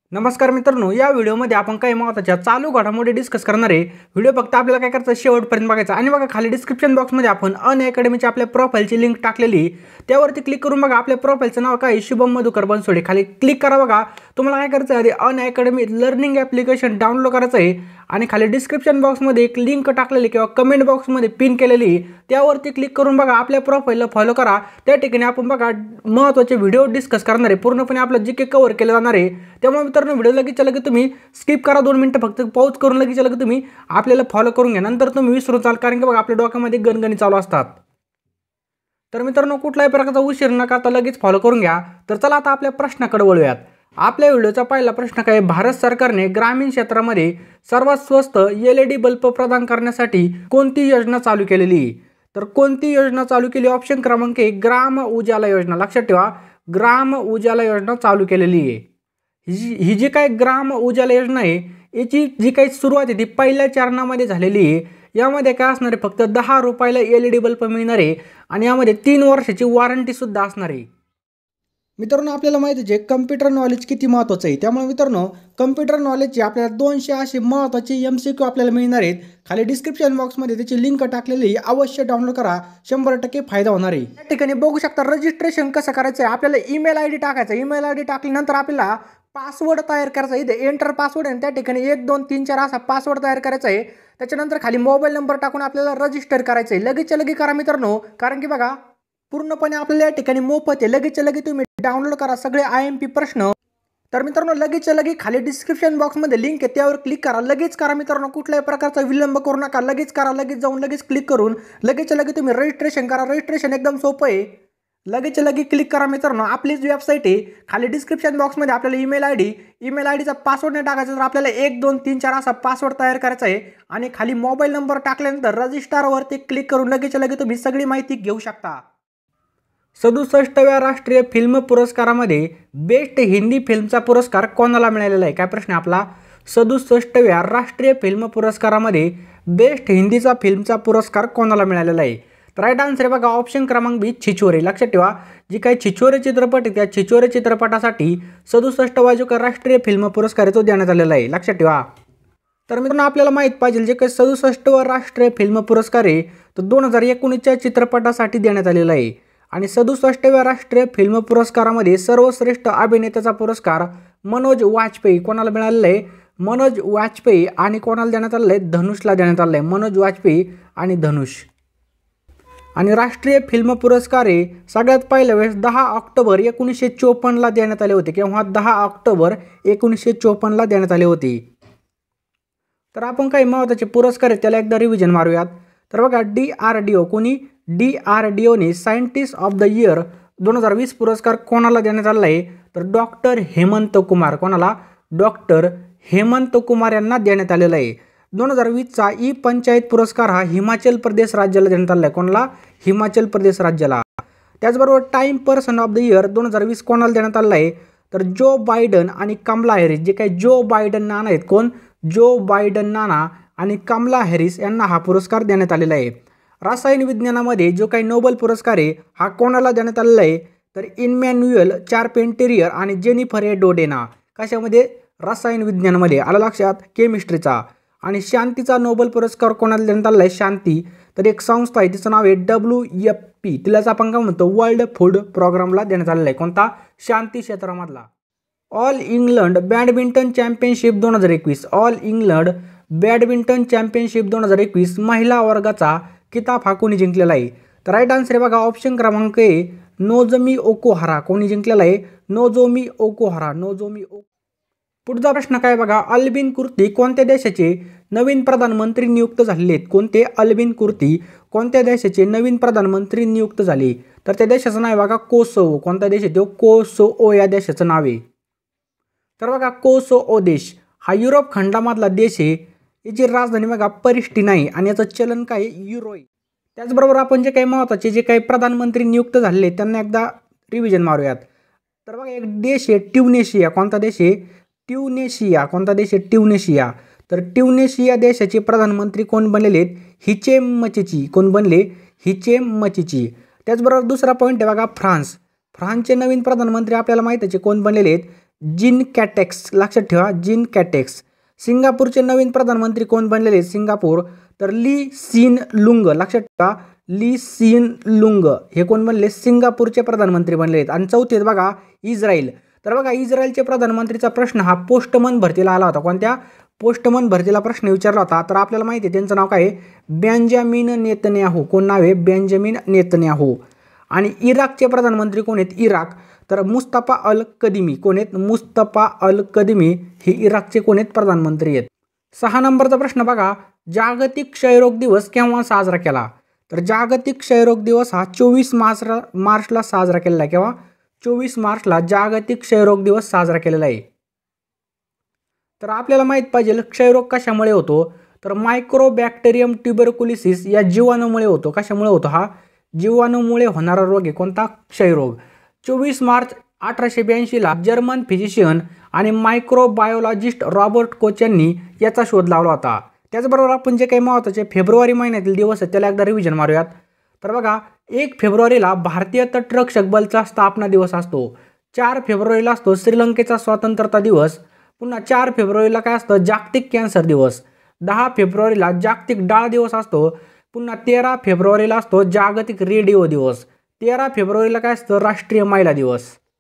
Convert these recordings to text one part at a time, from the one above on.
नमस्कार मित्रांनो, या व्हिडिओमध्ये आपण काही महत्त्वाच्या चालू घडामोडी डिस्कस करणार आहे। व्हिडिओ फक्त आपल्याला काय करायचं शेवटपर्यंत बघायचा आणि बघा खाली डिस्क्रिप्शन बॉक्समध्ये आपण अनअकॅडमीच्या आपल्या प्रोफाइलची लिंक टाकलेली, त्यावरती क्लिक करून बघा आपल्या प्रोफाइलचं नाव काय शुभम मधुकर बनसोडे, खाली क्लिक करा। बघा तुम्हाला काय करायचं आहे, अनअकॅडमी लर्निंग ॲप्लिकेशन डाउनलोड करायचं आहे आणि खाली डिस्क्रिप्शन बॉक्समध्ये एक लिंक टाकलेली किंवा कमेंट बॉक्समध्ये पिन केलेली, त्यावरती क्लिक करून बघा आपल्या प्रोफाइलला फॉलो करा। त्या ठिकाणी आपण बघा महत्त्वाचे व्हिडिओ डिस्कस करणार आहे, पूर्णपणे आपलं जीके कव्हर केलं जाणार आहे। त्यामुळे मित्रांनो व्हिडिओ लगेच तुम्ही स्किप करा, 2 मिनिटं फक्त पॉज करून लगेच तुम्ही आपल्याला फॉलो करून घ्या, नंतर तुम्ही विसरून चाल, कारण की बघा आपल्या डोक्यामध्ये गणगणी चालू असतात। तर मित्रांनो कुठल्याही प्रकारचा उशीर न करता लगेच फॉलो करून घ्या। तर चला आता आपल्या प्रश्नाकडे वळूयात। आपल्या व्हिडिओचा पहिला प्रश्न काय, भारत सरकारने ग्रामीण क्षेत्रामध्ये सर्वात स्वस्त LED बल्ब प्रदान करण्यासाठी कोणती योजना चालू केलेली? तर कोणती योजना चालू केली? ऑप्शन क्रमांक 1 ग्राम उजाला योजना। लक्षात ठेवा, ग्राम उजाला योजना चालू केलेली आहे। ही जी काय ग्राम उजाला योजना आहे, याची जी काही सुरुवात आहे ती पहिल्या चरणामध्ये झालेली आहे। यामध्ये काय असणार आहे, फक्त 10 रुपयाला LED बल्ब मिळणार आहे आणि यामध्ये 3 वर्षाची वॉरंटी सुद्धा असणार आहे। मित्रांनो आपल्याला माहिती आहे कम्प्युटर नॉलेज किती महत्त्वाचं आहे, त्यामुळे मित्रांनो कम्प्युटर नॉलेजचे आपल्याला 200 असे महत्त्वाचे MCQ आपल्याला मिळणार आहेत। खाली डिस्क्रिप्शन बॉक्समध्ये त्याची लिंक टाकलेली, अवश्य डाउनलोड करा, 100% फायदा होणार आहे। या ठिकाणी बघू शकता रजिस्ट्रेशन कसं करायचं आहे। आपल्याला ईमेल ID टाकायचा, ईमेल ID टाकल्यानंतर आपल्याला पासवर्ड तयार करायचा आहे, इथे एंटर पासवर्ड आहे, त्या ठिकाणी 1 2 3 4 असा पासवर्ड तयार करायचा आहे। त्याच्यानंतर खाली मोबाईल नंबर टाकून आपल्याला रजिस्टर करायचं आहे। लगेच करा मित्रांनो, कारण की बघा पूर्णपणे आपल्याला या ठिकाणी मोफत आहे। लगेच तुम्ही डाउनलोड करा सगळे IMP प्रश्न। तर मित्रांनो लगेच खाली डिस्क्रिप्शन बॉक्समध्ये लिंक आहे, त्यावर क्लिक करा, लगेच करा मित्रांनो, कुठल्याही प्रकारचा विलंब करू नका, लगेच करा, लगेच जाऊन लगेच क्लिक करून लगेच तुम्ही रजिस्ट्रेशन करा। रजिस्ट्रेशन एकदम सोपं आहे, लगेच क्लिक करा मित्रांनो। आपलीच वेबसाईट आहे, खाली डिस्क्रिप्शन बॉक्समध्ये आपल्याला ईमेल आयडीचा पासवर्ड नाही टाकायचा, तर आपल्याला 1 2 3 4 असा पासवर्ड तयार करायचा आहे आणि खाली मोबाईल नंबर टाकल्यानंतर रजिस्टरवरती क्लिक करून लगेच तुम्ही सगळी माहिती घेऊ शकता। 67व्या राष्ट्रीय फिल्म पुरस्कारामध्ये बेस्ट हिंदी फिल्मचा पुरस्कार कोणाला मिळालेला आहे? काय प्रश्न आपला, 67व्या राष्ट्रीय फिल्म पुरस्कारामध्ये बेस्ट हिंदीचा फिल्मचा पुरस्कार कोणाला मिळालेला आहे? तर राईट आन्सर आहे बघा ऑप्शन क्रमांक B छिछोरे। लक्षात ठेवा, जी काही छिछोरे चित्रपट आहे त्या छिछोरे चित्रपटासाठी 67वा जो काही राष्ट्रीय फिल्म पुरस्कार आहे तो देण्यात आलेला आहे, लक्षात ठेवा। तर मित्रांनो आपल्याला माहित पाहिजे जे काही 67वा राष्ट्रीय फिल्म पुरस्कार आहे तो 2019च्या चित्रपटासाठी देण्यात आलेला आहे आणि 67व्या राष्ट्रीय फिल्म पुरस्कारामध्ये सर्वश्रेष्ठ अभिनेत्याचा पुरस्कार मनोज वाजपेयी कोणाला मिळालेला आहे? मनोज वाजपेयी आणि कोणाला देण्यात आलेला आहे? धनुषला देण्यात आलेला आहे, मनोज वाजपेयी आणि धनुष। आणि राष्ट्रीय फिल्म पुरस्कार हे सगळ्यात पहिल्या वेळेस 10 ऑक्टोबर 1954ला देण्यात आले होते, किंवा 10 ऑक्टोबर 1954ला देण्यात आले होते। तर आपण काही महत्त्वाचे पुरस्कार आहेत त्याला एकदा रिव्हिजन मारूयात। तर बघा DRDO, कोणी DRDOने सायंटिस्ट ऑफ द इयर 2020 पुरस्कार कोणाला देण्यात आला आहे? तर डॉक्टर हेमंत कुमार, कोणाला? डॉक्टर हेमंत कुमार यांना देण्यात आलेला आहे। 2020चा पंचायत पुरस्कार हा हिमाचल प्रदेश राज्याला देण्यात आला आहे, कोणाला? हिमाचल प्रदेश राज्याला। त्याचबरोबर Time person of the year 2020 कोणाला देण्यात आला आहे? तर जो बायडन आणि कमला हॅरिस, जे काही जो बायडन नाना आहेत, कोण? जो बायडन नाना आणि कमला हॅरिस यांना हा पुरस्कार देण्यात आलेला आहे। रसायन विज्ञानामध्ये जो काही नोबेल पुरस्कार आहे हा कोणाला देण्यात आलेला आहे? तर इमॅन्युएल चार्पेंटियर आणि जेनिफर ए डोडेना। कशामध्ये? रसायन विज्ञानामध्ये, आलं लक्षात, केमिस्ट्रीचा। आणि शांतीचा नोबेल पुरस्कार कोणाला देण्यात आलेला आहे? शांती, तर एक संस्था आहे तिचं नाव आहे WFP, तिलाच आपण काय म्हणतो वर्ल्ड फूड प्रोग्रामला देण्यात आलेला आहे, कोणता? शांती क्षेत्रामधला। All England badminton championship 2021, all England badminton championship 2021 महिला वर्गाचा किताब हा कोणी जिंकलेला आहे? तर राईट आन्सर आहे बघा ऑप्शन क्रमांक A नोजोमी ओकुहारा। कोणी जिंकलेला आहे? Nozomi Okuhara, Nozomi Okuhara. पुढचा प्रश्न काय बघा, अल्बिन कुर्ती कोणत्या देशाचे नवीन प्रधानमंत्री नियुक्त झालेले आहेत? कोणते? अल्बिन कुर्ती कोणत्या देशाचे नवीन प्रधानमंत्री नियुक्त झाले? तर त्या देशाचं नाव आहे बघा कोसोवो। कोणता देश आहे तो? कोसोवो या देशाचं नाव आहे। तर बघा कोसोवो देश हा युरोप खंडामधला देश आहे, याची राजधानी बघा परिस्टिना आहे आणि याचं चलन काय? युरो आहे। त्याचबरोबर आपण जे काही महत्त्वाचे जे काही प्रधानमंत्री नियुक्त झालेले त्यांना एकदा रिव्हिजन मारूयात। तर बघा एक देश आहे ट्युनिशिया, कोणता देश आहे? ट्युनिशिया, कोणता देश आहे? ट्युनिशिया। तर ट्युनिशिया देशाचे प्रधानमंत्री कोण बनलेले आहेत? हिचेम मचिची। कोण बनले? हिचेम मचिची। त्याचबरोबर दुसरा पॉईंट आहे बघा फ्रान्स, फ्रान्सचे नवीन प्रधानमंत्री आपल्याला माहितीचे कोण बनलेले आहेत? जीन कॅटेक्स, लक्षात ठेवा जीन कॅटेक्स. सिंगापूरचे नवीन प्रधानमंत्री कोण बनलेले सिंगापूर, तर ली सीन लुंग, लक्षात ठेवा ली सीन लुंग हे कोण बनले सिंगापूरचे प्रधानमंत्री बनले आहेत. आणि चौथे बघा इस्रायल. तर बघा इस्रायलचे प्रधानमंत्रीचा प्रश्न हा पोस्टमन भरतीला आला होता. कोणत्या पोस्टमन भरतीला प्रश्न विचारला होता. तर आपल्याला माहिती आहे त्यांचं नाव काय आहे बेंजामिन नेतन्याहू. कोण नाव आहे बेंजामिन नेतन्याहू. आणि इराकचे प्रधानमंत्री कोण आहेत इराक, तर मुस्तफा अल कदिमी. कोण आहेत मुस्तफा अल कदिमी हे इराकचे कोण आहेत प्रधानमंत्री आहेत. 6 नंबरचा प्रश्न बघा जागतिक क्षयरोग दिवस केव्हा साजरा केला, तर जागतिक क्षयरोग दिवस हा 24 मार्चला साजरा केलेला आहे. केव्हा 24 मार्चला जागतिक क्षयरोग दिवस साजरा केलेला आहे. तर आपल्याला माहित पाहिजे क्षयरोग कशामुळे होतो, तर मायक्रोबॅक्टेरियम ट्युबरकुलोसिस या जीवाणूमुळे होतो. कशामुळे होतो, हा जीवाणूमुळे होणारा रोग आहे कोणता क्षयरोग. 24 मार्च 1882ला जर्मन फिजिशियन आणि मायक्रोबायोलॉजिस्ट रॉबर्ट कोच यांनी याचा शोध लावला होता. त्याचबरोबर आपण जे काही महत्त्वाचे फेब्रुवारी महिन्यातील दिवस आहेत त्याला एकदा रिव्हिजन मारूयात. तर बघा 1 फेब्रुवारीला भारतीय तटरक्षक बलचा स्थापना दिवस असतो. 4 फेब्रुवारीला असतो श्रीलंकेचा स्वातंत्र्यता दिवस. पुन्हा 4 फेब्रुवारीला काय असतं जागतिक कॅन्सर दिवस. 10 फेब्रुवारीला जागतिक डाळ दिवस असतो. पुन्हा 13 फेब्रुवारीला असतो जागतिक रेडिओ दिवस. 13 फेब्रुवारीला काय असतं राष्ट्रीय महिला दिवस.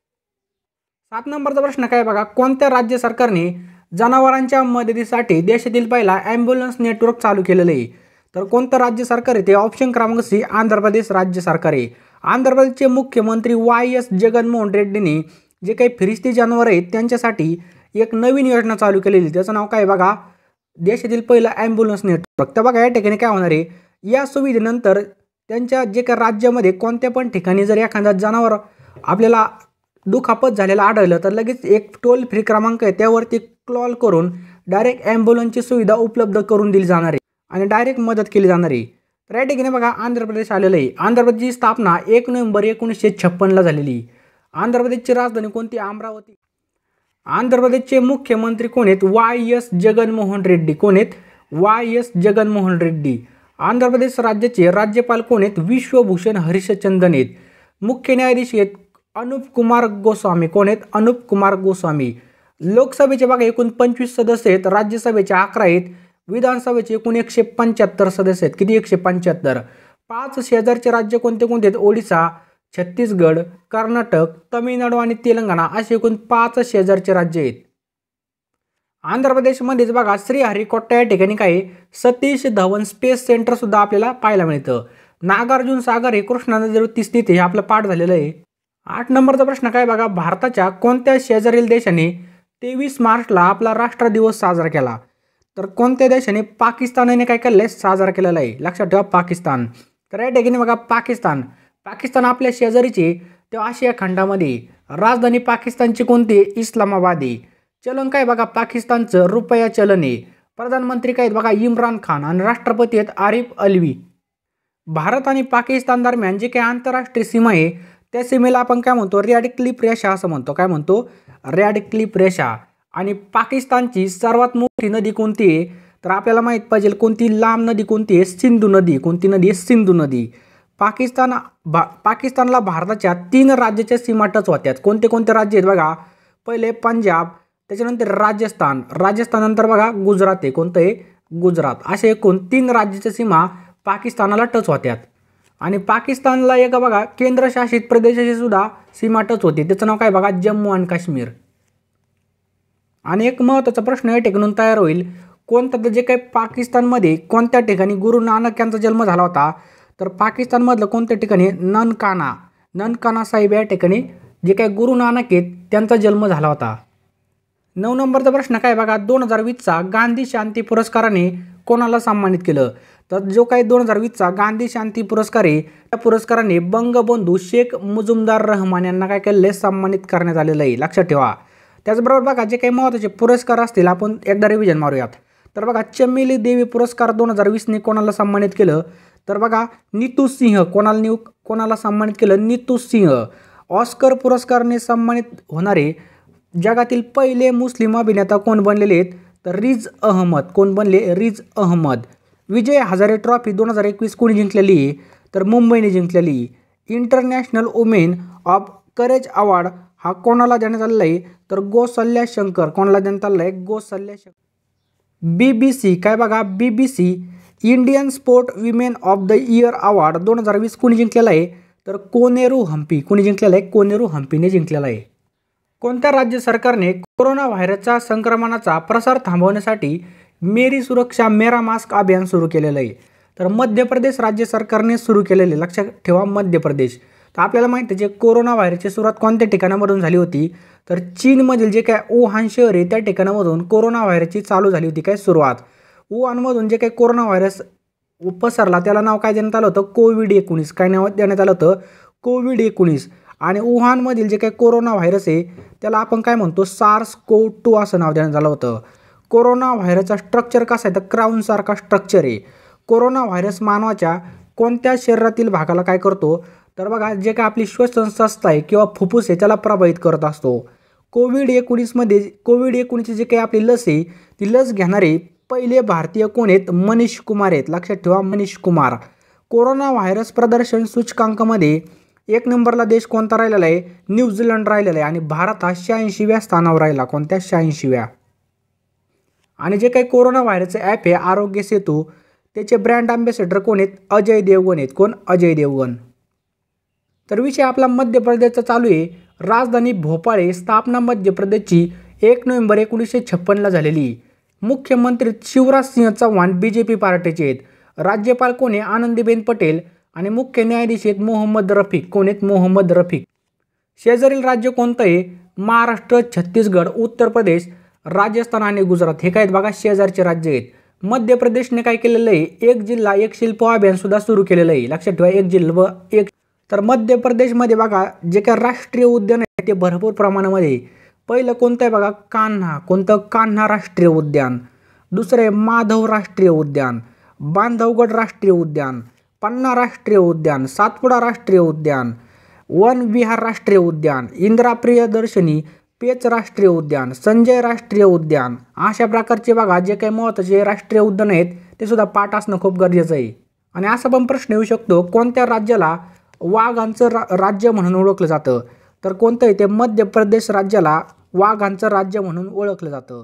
7 नंबरचा प्रश्न काय बघा कोणत्या राज्य सरकारने जनावरांच्या मदतीसाठी देशातील पहिला ॲम्ब्युलन्स नेटवर्क चालू केलेलं आहे, तर कोणतं राज्य सरकार आहे ते ऑप्शन क्रमांक सी आंध्र प्रदेश राज्य सरकार आहे. आंध्र प्रदेशचे मुख्यमंत्री YS जगनमोहन रेड्डींनी जे काही फिरिस्ती जनावर आहेत त्यांच्यासाठी एक नवीन योजना चालू केलेली. त्याचं नाव काय बघा देशातील पहिलं ॲम्ब्युलन्स नेटवर्क. तर बघा या ठिकाणी काय होणार आहे या सुविधेनंतर त्यांच्या जे काही राज्यामध्ये कोणत्या पण ठिकाणी जर एखादा जनावर आपल्याला दुखापत झालेलं आढळलं तर लगेच एक टोल फ्री क्रमांक आहे त्यावरती कॉल करून डायरेक्ट ॲम्ब्युलन्सची सुविधा उपलब्ध करून दिली जाणार आहे आणि डायरेक्ट मदत केली जाणार आहे. तर या ठिकाणी बघा आंध्र प्रदेश आलेलं आहे. आंध्र प्रदेशची स्थापना 1 नोव्हेंबर 1956ला झालेली. आंध्र प्रदेशची राजधानी कोणती अमरावती. आंध्र प्रदेशचे मुख्यमंत्री कोण आहेत YS जगनमोहन रेड्डी. कोण आहेत YS जगनमोहन रेड्डी. आंध्र प्रदेश राज्याचे राज्यपाल कोण आहेत विश्वभूषण हरिश्चंद्रन आहेत. मुख्य न्यायाधीश आहेत अनुप कुमार गोस्वामी. कोण आहेत अनुप कुमार गोस्वामी. लोकसभेचे बघा एकूण 25 सदस्य आहेत. राज्यसभेचे 11 आहेत. विधानसभेचे एकूण 175 सदस्य आहेत. किती 175. 5 शेजारचे राज्य कोणते कोणते आहेत ओडिसा, छत्तीसगड, कर्नाटक, तामिळनाडू आणि तेलंगणा असे एकूण 5 शेजारचे राज्य आहेत. आंध्र प्रदेशमध्येच बघा श्रीहरिकोटा या ठिकाणी काय सतीश धवन स्पेस सेंटर सुद्धा आपल्याला पाहायला मिळतं. नागार्जुन सागर हे कृष्णा नदीवरती स्थित आहे. हे आपलं पाठ झालेलं आहे. 8 नंबरचा प्रश्न काय बघा भारताच्या कोणत्या शेजारील देशाने 23 मार्चला आपला राष्ट्र दिवस साजरा केला, तर कोणत्या देशाने पाकिस्तानाने काय केलं साजरा केलेला आहे. लक्षात ठेवा पाकिस्तान. तर या ठिकाणी बघा पाकिस्तान आपल्या शेजारीचे ते आशिया खंडामध्ये. राजधानी पाकिस्तानची कोणती इस्लामाबाद आहे. चलन काय बघा पाकिस्तानचं रुपया चलन आहे. प्रधानमंत्री काय बघा इम्रान खान आणि राष्ट्रपती आहेत आरिफ अलवी. भारत आणि पाकिस्तान दरम्यान जे काही आंतरराष्ट्रीय सीमा आहे त्या सीमेला आपण काय म्हणतो रेड क्लिफ रेषा असं म्हणतो. काय म्हणतो रेड क्लिफ रेषा. आणि पाकिस्तानची सर्वात मोठी नदी कोणती आहे, तर आपल्याला माहीत पाहिजे कोणती लांब नदी कोणती आहे सिंधू नदी. कोणती नदी आहे सिंधू नदी. पाकिस्तानला भारताच्या 3 राज्याच्या सीमा टच होत्यात. कोणते कोणते राज्य आहेत बघा पहिले पंजाब, त्याच्यानंतर राजस्थाननंतर बघा गुजरात आहे. कोणतं आहे गुजरात. असे एकूण 3 राज्याच्या सीमा पाकिस्तानाला टच होत्यात. आणि पाकिस्तानला एक बघा केंद्रशासित प्रदेशाची सुद्धा सीमा टच होती. त्याचं नाव काय बघा जम्मू आणि काश्मीर. आणि एक महत्त्वाचा प्रश्न या ठिकाणून तयार होईल कोणतं जे काही पाकिस्तानमध्ये कोणत्या ठिकाणी गुरु नानक यांचा जन्म झाला होता, तर पाकिस्तानमधलं कोणत्या ठिकाणी ननकाना साहिब या ठिकाणी जे काही गुरु नानक आहेत त्यांचा जन्म झाला होता. 9 नंबरचा प्रश्न काय बघा 2020चा गांधी शांती पुरस्काराने कोणाला सन्मानित केलं, तर जो काही 2020चा गांधी शांती पुरस्कार आहे त्या पुरस्काराने बंगबंधू शेख मुजुमदार रहमान यांना काय केलेले सन्मानित करण्यात आलेलं आहे. लक्षात ठेवा. त्याचबरोबर बघा जे काही महत्त्वाचे पुरस्कार असतील आपण एकदा रिव्हिजन मारूयात. तर बघा चमेली देवी पुरस्कार 2020ने कोणाला सन्मानित केलं, तर बघा नीतू सिंह. कोणाला सन्मानित केलं नीतू सिंह. ऑस्कर पुरस्काराने सन्मानित होणारे जगातील पहिले मुस्लिम अभिनेता कोण बनलेले आहेत, तर रिज अहमद. कोण बनले रिज अहमद. विजय हजारे ट्रॉफी 2021 कोणी जिंकलेली, तर मुंबईने जिंकलेली. International women of courage award हा कोणाला देण्यात आलेला आहे, तर गौसल्या शंकर कोणाला देण्यात आलेला आहे, गौसल्या शंकर। BBC काय बघा, BBC Indian sport women of the year award 2020 कोणी जिंकलेला आहे, तर कोनेरू हम्पी। कोणी जिंकलेला आहे, कोनेरू हम्पीने जिंकलेला आहे। कोणत्या राज्य सरकारने कोरोना व्हायरसच्या संक्रमणाचा प्रसार थांबवण्यासाठी मेरी सुरक्षा मेरा मास्क अभियान सुरू केलेलं आहे, तर मध्य प्रदेश राज्य सरकारने सुरू केलेले, लक्षात ठेवा मध्य प्रदेश। तर आपल्याला माहिती आहे जे कोरोना व्हायरसची सुरुवात कोणत्या ठिकाणामधून झाली होती, तर चीनमधील जे काय वुहान शहर आहे त्या ठिकाणामधून कोरोना व्हायरसची चालू झाली होती काय सुरुवात। वुहानमधून जे काही कोरोना व्हायरस पसरला त्याला नाव काय देण्यात आलं होतं, कोविड-19। काय नाव देण्यात आलं होतं, कोविड-19। आणि वुहानमधील जे काही कोरोना व्हायरस आहे त्याला आपण काय म्हणतो, SARS-CoV-2 असं नाव देण्यात आलं होतं। कोरोना व्हायरसचा स्ट्रक्चर कसा आहे, तर क्राऊन सारखा स्ट्रक्चर आहे। कोरोना व्हायरस मानवाच्या कोणत्या शरीरातील भागाला काय करतो, तर बघा जे काय आपली श्वसन संस्था आहे किंवा फुफ्फुस आहे त्याला प्रभावित करत असतो। कोविड-19 जे काही आपली लस आहे ती लस घेणारे पहिले भारतीय कोण आहेत, मनीष कुमार आहेत। लक्षात ठेवा मनीष कुमार। कोरोना व्हायरस प्रदर्शन सूचकांकामध्ये 1 नंबरला देश कोणता राहिलेला आहे, न्यूझीलंड राहिलेला आहे। आणि भारत हा 86व्या स्थानावर राहिला, कोणत्या 86व्या। आणि जे काही कोरोना व्हायरसचे ॲप आहे आरोग्य सेतू त्याचे ब्रँड अँबॅसेडर कोण आहेत, अजय देवगण आहेत। कोण, अजय देवगण। तर विषय आपला मध्य प्रदेशचा चालू आहे। राजधानी भोपाळ आहे, स्थापना मध्य प्रदेशची 1 नोव्हेंबर 1956ला झालेली। मुख्यमंत्री शिवराज सिंह चौहान BJP पार्टीचे आहेत। राज्यपाल कोण आहे, आनंदीबेन पटेल। आणि मुख्य न्यायाधीश आहेत मोहम्मद रफिक। कोण आहेत, मोहम्मद रफिक। शेजारील राज्य कोणतं आहे, महाराष्ट्र, छत्तीसगड, उत्तर प्रदेश, राजस्थान आणि गुजरात हे काय आहेत बघा शेजारचे राज्य आहेत। मध्य प्रदेशने काय केलेलं आहे, एक जिल्हा एक शिल्प अभियान सुद्धा सुरू केलेलं आहे। लक्षात ठेवा एक जिल्हा एक। तर मध्य प्रदेशमध्ये बघा जे काय राष्ट्रीय उद्यान आहे ते भरपूर प्रमाणामध्ये। पहिलं कोणतं आहे बघा, कान्हा। कोणतं, कान्हा राष्ट्रीय उद्यान। दुसरं आहे माधव राष्ट्रीय उद्यान, बांधवगड राष्ट्रीय उद्यान, पन्ना राष्ट्रीय उद्यान, सातपुडा राष्ट्रीय उद्यान, वन विहार राष्ट्रीय उद्यान, इंदिरा प्रियदर्शनी पेच राष्ट्रीय उद्यान, संजय राष्ट्रीय उद्यान। अशा प्रकारचे बघा जे काही महत्त्वाचे राष्ट्रीय उद्यान आहेत ते सुद्धा पाठ असणं खूप गरजेचं आहे। आणि असा पण प्रश्न येऊ शकतो, कोणत्या राज्याला वाघांचं राज्य म्हणून ओळखलं जातं, तर कोणतं आहे ते, मध्य प्रदेश राज्याला वाघांचं राज्य म्हणून ओळखलं जातं।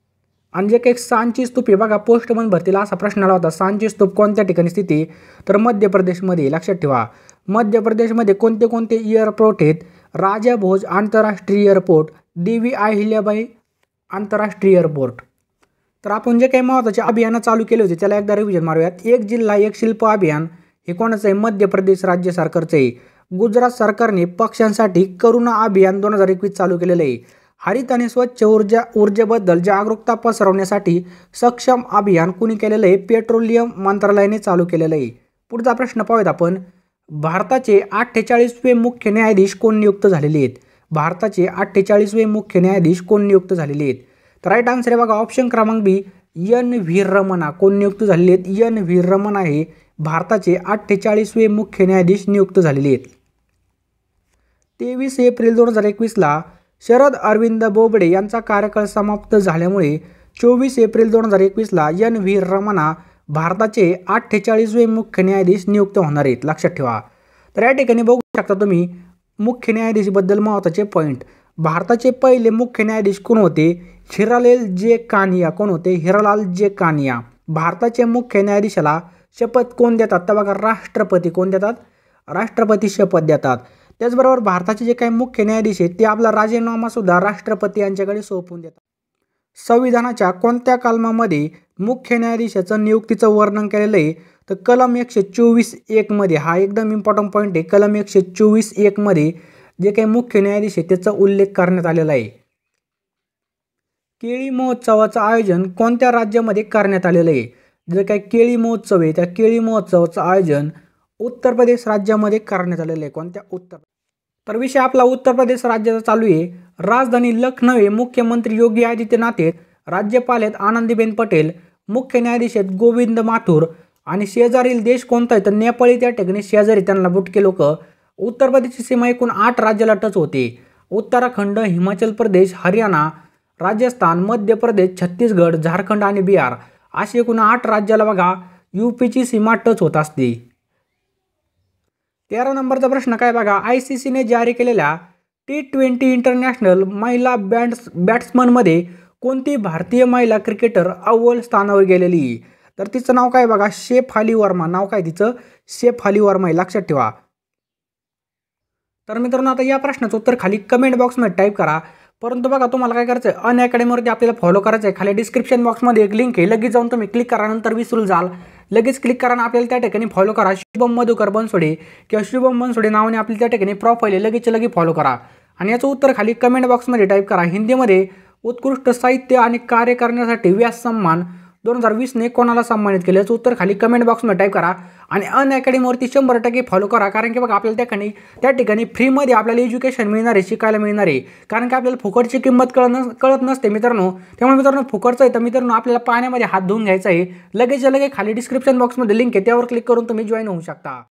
आणि जे काही सांची स्तूप आहे बघा पोस्टमन भरतीला असा प्रश्न आला होता, सांची स्तूप कोणत्या ठिकाणी स्थिती आहे, तर मध्य प्रदेशमध्ये। लक्षात ठेवा मध्य प्रदेशमध्ये कोणते कोणते एअरपोर्ट आहेत, राजा भोज आंतरराष्ट्रीय एअरपोर्ट, देवी अहिल्याबाई आंतरराष्ट्रीय एअरपोर्ट। तर आपण जे काही महत्त्वाचे अभियानं चालू केले होते त्याला एकदा रिव्हिजन मारूयात। एक जिल्हा एक शिल्प अभियान हे कोणाचं आहे, मध्य प्रदेश राज्य सरकारचं आहे। गुजरात सरकारने पक्ष्यांसाठी करुणा अभियान 2021 चालू केलेलं आहे। हरित आणि स्वच्छ ऊर्जेबद्दल जागरूकता पसरवण्यासाठी सक्षम अभियान कुणी केलेलं आहे, पेट्रोलियम मंत्रालयाने चालू केलेलं आहे। पुढचा प्रश्न पाहूयात आपण, भारताचे 48वे मुख्य न्यायाधीश कोण नियुक्त झालेले आहेत, भारताचे 48वे मुख्य न्यायाधीश कोण नियुक्त झालेले आहेत, तर राईट आन्सर आहे बघा ऑप्शन क्रमांक बी, NV रमणा। कोण नियुक्त झालेले आहेत, NV रमणा हे भारताचे 48वे मुख्य न्यायाधीश नियुक्त झालेले आहेत। 23 एप्रिल 2021ला शरद अरविंद बोबडे यांचा कार्यकाळ समाप्त झाल्यामुळे 24 एप्रिल 2021ला NV रमणा भारताचे 48वे मुख्य न्यायाधीश नियुक्त होणार आहेत। लक्षात ठेवा। तर या ठिकाणी बघू शकता तुम्ही मुख्य न्यायाधीशबद्दल महत्त्वाचे पॉईंट। भारताचे पहिले मुख्य न्यायाधीश कोण होते, हिरालाल जे कानिया। कोण होते, हिरालाल जे कानिया। भारताचे मुख्य न्यायाधीशाला शपथ कोण देतात, तर बघा राष्ट्रपती कोण देतात, राष्ट्रपती शपथ देतात। त्याचबरोबर भारताचे जे काही मुख्य न्यायाधीश आहेत ते आपला राजीनामा सुद्धा राष्ट्रपती यांच्याकडे सोपवून देतात। संविधानाच्या कोणत्या कलमामध्ये मुख्य न्यायाधीशाचं नियुक्तीचं वर्णन केलेलं आहे, तर कलम 124(1) मध्ये। हा एकदम इम्पॉर्टंट पॉईंट आहे। कलम 124(1) मध्ये जे काही मुख्य न्यायाधीश आहे त्याचा उल्लेख करण्यात आलेला आहे। केळी महोत्सवाचं आयोजन कोणत्या राज्यामध्ये करण्यात आलेलं आहे, जे काही केळी महोत्सव आहे त्या केळी महोत्सवाचं आयोजन उत्तर प्रदेश राज्यामध्ये करण्यात आलेलं आहे। कोणत्या, उत्तर। तर विषय आपला उत्तर प्रदेश राज्याचा चालू आहे। राजधानी लखनौ आहे, मुख्यमंत्री योगी आदित्यनाथ आहेत, राज्यपाल आहेत आनंदीबेन पटेल, मुख्य न्यायाधीश आहेत गोविंद माथुर। आणि शेजारील देश कोणता आहे, तर नेपाळी त्या ठिकाणी शेजारी त्यांना बुटके लोक। उत्तर प्रदेशची सीमा एकूण 8 राज्याला टच होते, उत्तराखंड, हिमाचल प्रदेश, हरियाणा, राजस्थान, मध्य प्रदेश, छत्तीसगड, झारखंड आणि बिहार अशी एकूण 8 राज्याला बघा यूपीची सीमा टच होत असते। 13 नंबरचा प्रश्न काय बघा, ICCने जारी केलेल्या T20 इंटरनॅशनल महिला बॅट्समनमध्ये कोणती भारतीय महिला क्रिकेटर अव्वल स्थानावर गेलेली? तर तिचं नाव काय बघा, शेफाली वर्मा. नाव काय तिचं? शेफाली वर्मा आहे, लक्षात ठेवा. तर मित्रांनो, आता या प्रश्नाचं उत्तर खाली कमेंट बॉक्समध्ये टाईप करा. परंतु बघा, तुम्हाला काय करायचं आहे, अनअकॅडमीवरती आपल्याला फॉलो करायचं आहे. खाली डिस्क्रिप्शन बॉक्समध्ये एक लिंक आहे, लगेच जाऊन तुम्ही क्लिक करा. नंतर विसरून जाल, लगेच क्लिक करा आणि आपल्याला त्या ठिकाणी फॉलो करा. शुभम मधुकर बनसोडे किंवा शुभम बनसोडे नावाने आपल्याला त्या ठिकाणी प्रोफाईल आहे, लगेच फॉलो करा. आणि याचं उत्तर खाली कमेंट बॉक्समध्ये टाईप करा. हिंदीमध्ये उत्कृष्ट साहित्य आणि कार्य करण्यासाठी व्यास सन्मान 2020ने कोणाला सन्मानित केलं? याचं उत्तर खाली कमेंट बॉक्समध्ये टाईप करा. आणि अनअकॅडमीवरती 100% फॉलो करा, कारण की बघा आपल्याला त्या ठिकाणी फ्रीमध्ये आपल्याला एज्युकेशन मिळणार आहे, शिकायला मिळणार आहे. कारण की आपल्याला फुकटची किंमत कळत नसते मित्रांनो. त्यामुळे मित्रांनो, फुकटचं आहे तर मित्रांनो आपल्याला पाण्यामध्ये हात धुवून घ्यायचा आहे. लगेच खाली डिस्क्रिप्शन बॉक्समध्ये लिंक आहे, त्यावर क्लिक करून तुम्ही जॉईन होऊ शकता.